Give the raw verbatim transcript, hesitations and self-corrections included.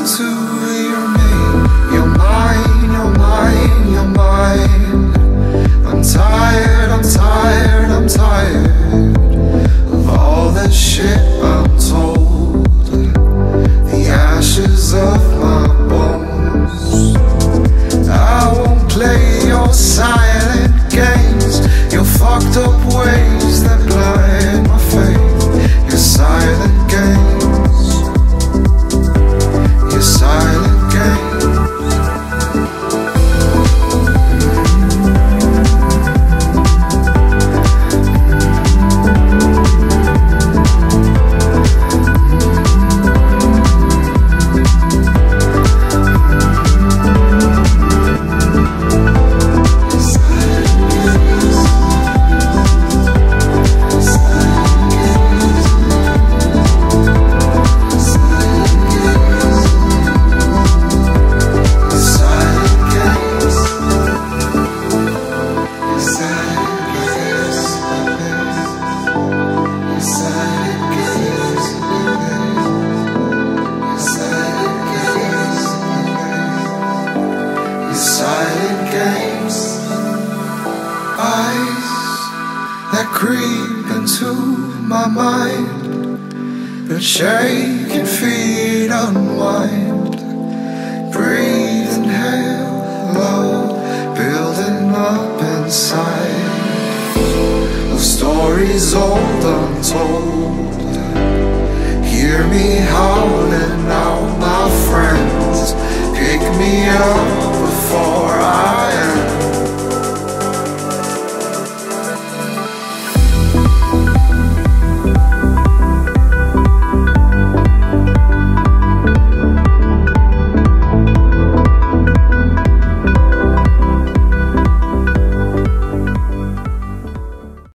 into your name. You're mine, you're mine, you're mine. I'm tired, I'm tired, I'm tired of all the shit I'm told, the ashes of my bones. I won't play your silent games, your fucked up ways that blind my faith. Your silent games, your silent games. Silent games, eyes that creep into my mind, but shake and feed, unwind, breathe, inhale, low, building up inside of stories old untold. Hear me howling out, my friends, pick me up